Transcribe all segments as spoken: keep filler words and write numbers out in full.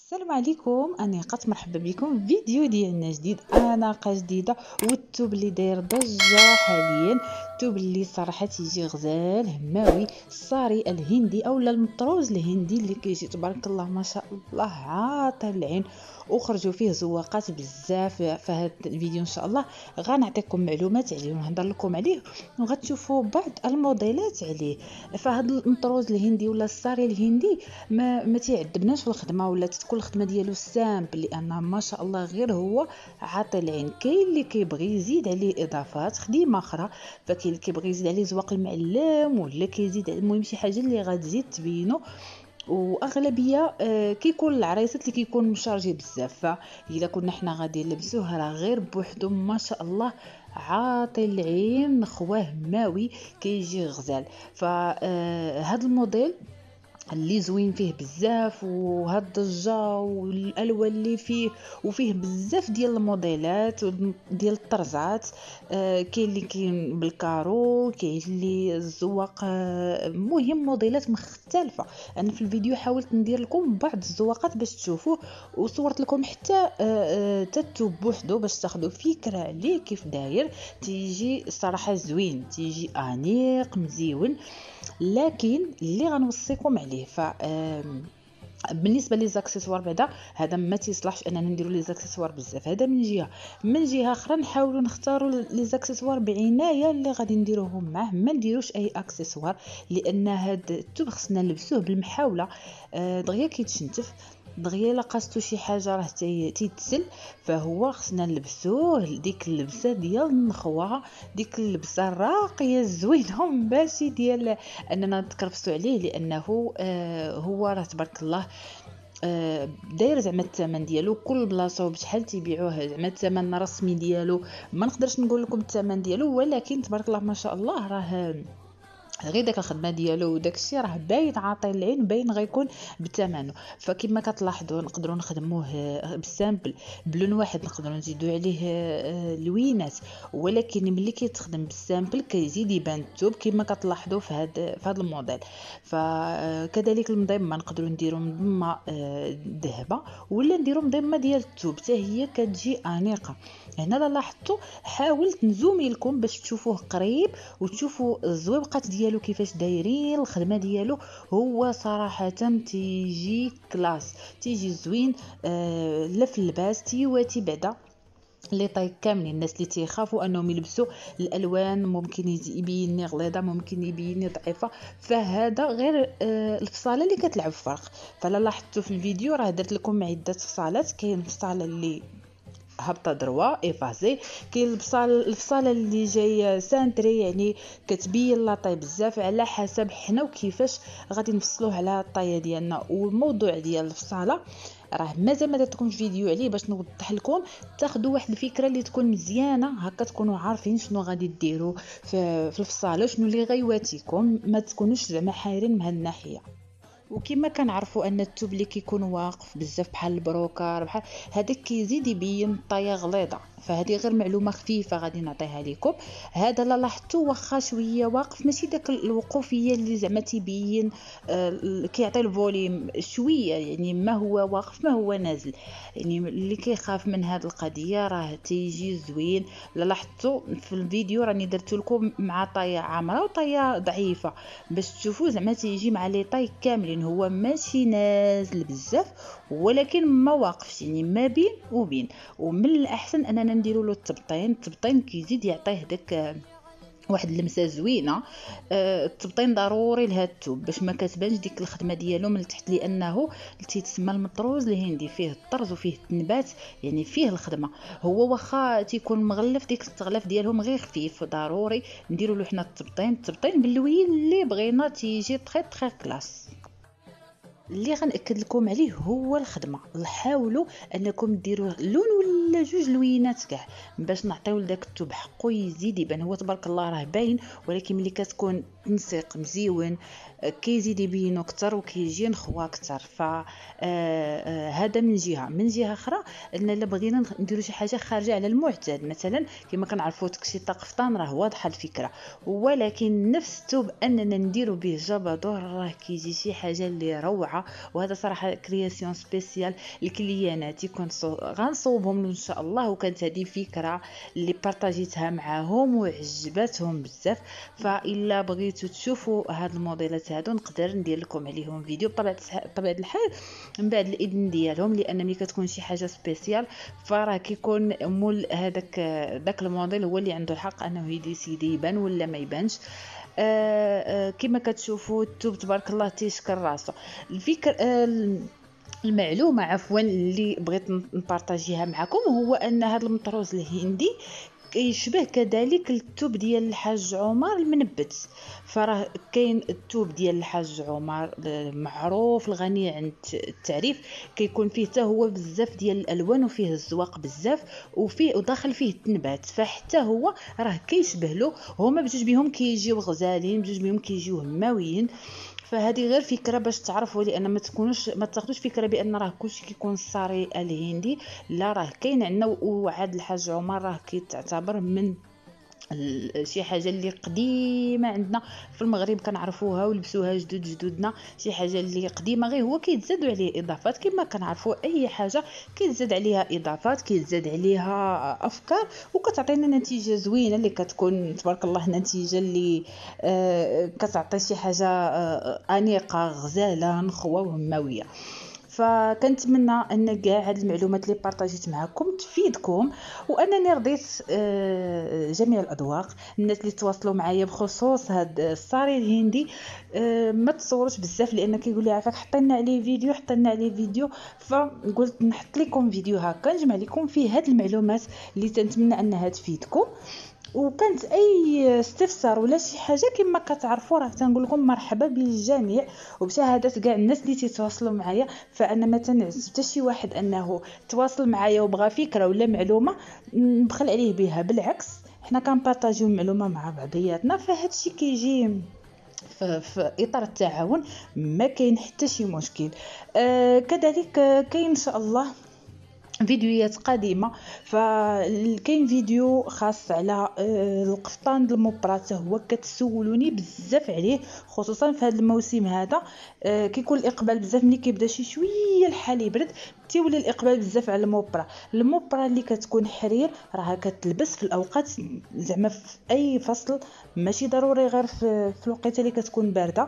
السلام عليكم، انيقه مرحبا بكم في فيديو ديالنا جديد، اناقه جديده. والثوب اللي داير ضجه حاليا، الثوب اللي صراحه تيجي غزال هماوي الصاري الهندي اولا المطروز الهندي اللي كيجي تبارك الله ما شاء الله عاطي العين، وخرجوا فيه زواقات بزاف. فهاد الفيديو ان شاء الله غنعطيكم معلومات عليه ونهضر لكم عليه، وغتشوفوا بعض الموديلات عليه. فهاد المطروز الهندي ولا الصاري الهندي ما ما تيعذبناش في الخدمه، ولا تكون الخدمه ديالو سامبل، لان ما شاء الله غير هو عاطي العين. كاين اللي كيبغي يزيد عليه اضافات خديمه اخرى، فكاين اللي كيبغي يزيد عليه زواق المعلم، ولا كيزيد المهم شي حاجه اللي غتزيد تبينو. واغلبيه آه كيكون العرايسات اللي كيكون مشارجي بزاف، فاذا كنا حنا غادي نلبسوه راه غير بوحدو ما شاء الله عاطي العين، خواه ماوي كيجي غزال. فهاد الموديل اللي زوين فيه بزاف، وهاد الضجه والالوان اللي فيه، وفيه بزاف ديال الموديلات ديال الطرزات. آه كاين اللي كاين بالكارو، كاين اللي الزواق، آه مهم موديلات مختلفه. انا في الفيديو حاولت ندير لكم بعض الزواقات باش تشوفوه، وصورت لكم حتى آه آه تتوب بوحدو باش تاخذوا فكره عليه كيف داير. تيجي صراحه زوين، تيجي انيق مزيون. لكن اللي غنوصيكم عليه ف بالنسبه لي زاكسيسوار بعدا هذا ما تيصلحش اننا نديروا لي زاكسيسوار بزاف. هذا من جهه، من جهه اخرى نحاولوا نختاروا لي زاكسيسوار بعنايه اللي غادي نديروهم معاه. ما نديروش اي اكسسوار، لان هاد التوب خصنا نلبسوه بالمحاوله. آه دغيا كيتشنتف، دغيا لقاستو شي حاجه راه تيتسل، فهو خصنا نلبسوه ديك اللبسه ديال النخوه، ديك اللبسه الراقيه الزوينه ماشي ديال اننا نتكرفسوا عليه، لانه آه هو راه تبارك الله آه داير زعما الثمن ديالو كل بلاصه وبشحال تيبيعوه. زعما الثمن الرسمي ديالو ما نقدرش نقول لكم الثمن ديالو، ولكن تبارك الله ما شاء الله راه غير داك الخدمه ديالو وداك الشيء راه باين عاطي العين، باين غيكون بثمنه. فكما كتلاحظوا نقدروا نخدموه بالسامبل بلون واحد، نقدروا نزيدوا عليه لوينات، ولكن ملي كيتخدم بالسامبل كيزيد يبان الثوب كما كتلاحظوا في هذا في هذا الموديل. فكذلك المضمه نقدروا نديروا مضمه ذهبه، ولا نديروا مضمه ديال الثوب حتى هي كتجي انيقه. هنا لا لاحظتوا حاولت نزومي لكم باش تشوفوه قريب وتشوفوا الزويبقات ديالو كيفاش دايرين الخدمه ديالو. هو صراحه تيجي كلاس، تيجي زوين. آه لا في اللباس تيواتي بعدا لي طاي كاملين. الناس اللي تيخافوا انهم يلبسوا الالوان ممكن يبيني غليظه، ممكن يبيني ضعيفه، فهذا غير آه الفصاله اللي كتلعب فرق. فلا لاحظتوا في الفيديو راه درت لكم عده فصالات. كاين الفصاله اللي هبطه دروا ايفازي، كاين البصال الفصاله اللي جايه سانتري، يعني كتبين لاطاي بزاف على حسب حنا وكيفاش غادي نفصلوه على الطايه ديالنا. والموضوع ديال الفصاله راه مازال ما درتكمش فيديو عليه باش نوضح لكم، تاخذوا واحد الفكره اللي تكون مزيانه هكا، تكونوا عارفين شنو غادي ديروا في, في الفصاله، شنو اللي غيواتيكم، ما تكونوش زعما حايرين من هاد الناحيه. وكما كنعرفوا ان الثوب اللي كيكون واقف بزاف بحال البروكار بحال هذاك كيزيد يبين الطايه غليظه. فهذه غير معلومه خفيفه غادي نعطيها لكم. هذا لا لاحظتوا واخا شويه واقف، ماشي داك الوقوفيه اللي زعما تيبين آه كيعطي الفوليم شويه، يعني ما هو واقف ما هو نازل. يعني اللي كيخاف من هذه القضيه راه تيجي زوين. لا لاحظتوا في الفيديو راني درت لكم مع طايه عامره وطايه ضعيفه باش تشوفوا زعما تيجي مع لي طاي كاملين. هو ماشي نازل بزاف ولكن ما واقفش، يعني ما بين وبين. ومن الاحسن اننا نديروا له التبطين. التبطين كيزيد يعطيه داك واحد اللمسه زوينه. أه التبطين ضروري لهاد الثوب باش ما كتبانش ديك الخدمه ديالو من التحت، لانه تيتسمى المطروز الهندي، فيه الطرز وفيه التنبات، يعني فيه الخدمه. هو واخا تيكون مغلف ديك التغلاف ديالهم غير خفيف، ضروري نديروا له حنا التبطين. التبطين باللوين اللي بغينا تيجي تري تري كلاس. اللي غنأكد لكم عليه هو الخدمه. حاولوا انكم ديروا لون ولا جوج لوينات كاع باش نعطيو لذاك الثوب حقو يزيد يبان. هو تبارك الله راه باين، ولكن ملي كتكون تنسيق مزيون كيزيد يبينو اكثر وكيجي نخوه اكثر. ف هذا من جهه. من جهه اخرى ان الا بغينا نديرو شي حاجه خارجه على المعتاد، مثلا كما كنعرفوا تكشيطه قفطان راه واضحه الفكره، ولكن نفس الثوب اننا نديرو به جبادور راه كيجي شي حاجه اللي روعه. فكره، وهذا صراحه كرياسيون سبيسيال لكلياناتي كنت غنصوبهم ان شاء الله. وكانت هذه فكره اللي بارطاجيتها معاهم وعجبتهم بزاف. فالا بغيتوا تشوفوا هاد الموديلات هادو نقدر ندير لكم عليهم فيديو بطبيعه بطبيعه الحال من بعد الاذن ديالهم، لان ملي كتكون شي حاجه سبيسيال فراه كيكون مول هذاك داك الموديل هو اللي عنده الحق انه يديسيدي يبان ولا ما يبانش. آه آه كما كتشوفوا الثوب تبارك الله تيشكر راسو. الفكر آه المعلومه عفوا اللي بغيت نبارطاجيها معكم هو ان هذا المطروز الهندي كيشبه كذلك الثوب ديال الحاج عمر المنبت. فراه كاين الثوب ديال الحاج عمر معروف الغني عن التعريف، كيكون فيه حتى هو بزاف ديال الالوان وفيه الزواق بزاف وفيه وداخل فيه التنبات، فحتى هو راه كيشبه له. هما بجوج بهم كيجيو غزالين، بجوج بهم كيجيو هماويين. فهذه غير فكره باش تعرفوا، لان ما تكونوش ما تاخذوش فكره بان راه كلشي كيكون الصاري الهندي. لا، راه كاين عندنا وعاد الحاج عمر راه كيتعتبر من شي حاجه اللي قديمه عندنا في المغرب كنعرفوها ولبسوها جدود جدودنا. شي حاجه اللي قديمه غير هو كيتزادوا عليه اضافات. كما كنعرفوا اي حاجه كيتزاد عليها اضافات، كيتزاد عليها افكار وكتعطينا نتيجه زوينه اللي كتكون تبارك الله نتيجه اللي آه كتعطي شي حاجه آه انيقه غزاله نخوه وهماويه. فكنتمنى ان كاع هاد المعلومات اللي بارطاجيت معكم تفيدكم، وانني رضيت جميع الاذواق. الناس اللي تواصلوا معايا بخصوص هاد الصاري الهندي ما تصوروش بزاف، لان كيقول لي عافاك حطينا عليه فيديو حطينا عليه فيديو فقلت نحط لكم فيديو هكا نجمع لكم فيه هاد المعلومات اللي تنتمنى انها تفيدكم. وكانت اي استفسار ولا شي حاجه كما كتعرفوا راه تنقول لكم مرحبا بالجميع وبشهاده كاع الناس اللي تيتواصلوا معايا. فانا ما تنعس حتى شي واحد انه تواصل معايا وبغى فكره ولا معلومه نبخل عليه بها، بالعكس حنا كنبارطاجيو المعلومه مع بعضياتنا. فهاد الشيء كيجي في اطار التعاون، ما كاين حتى شي مشكل. آه كذلك كاين ان شاء الله فيديوهات قديمه. فكاين فيديو خاص على القفطان المبرة هو كتسولوني بزاف عليه، خصوصا في هذا الموسم هذا. كيكون الاقبال بزاف ملي كيبدا شي شويه الحال يبرد تيولي الاقبال بزاف على المبرة. المبرة اللي كتكون حرير راه كتلبس في الاوقات زعما في اي فصل، ماشي ضروري غير في الوقيته اللي كتكون بارده.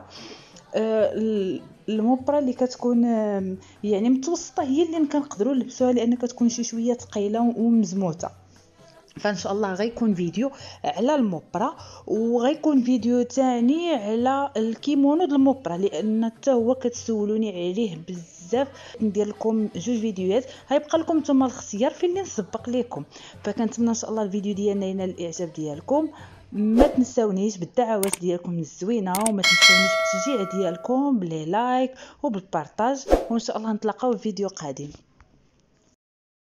المبرة اللي كتكون يعني متوسطه هي اللي كنقدروا نلبسوها، لان كتكون شي شويه ثقيله ومزموته. فان شاء الله غيكون فيديو على المبرة، وغيكون فيديو تاني على الكيمونو ديال المبرة، لان حتى هو كتسولوني عليه بزاف. ندير لكم جوج فيديوهات غيبقى لكم نتوما الاختيار في اللي نسبق لكم. فكنتمنى ان شاء الله الفيديو ديالنا ينال الاعجاب ديالكم. ما تنسونيش بالدعوات ديالكم الزوينه، وما تنسونيش بالتشجيع ديالكم بلي لايك وبالبارطاج، وان شاء الله نتلاقاو في فيديو قادم.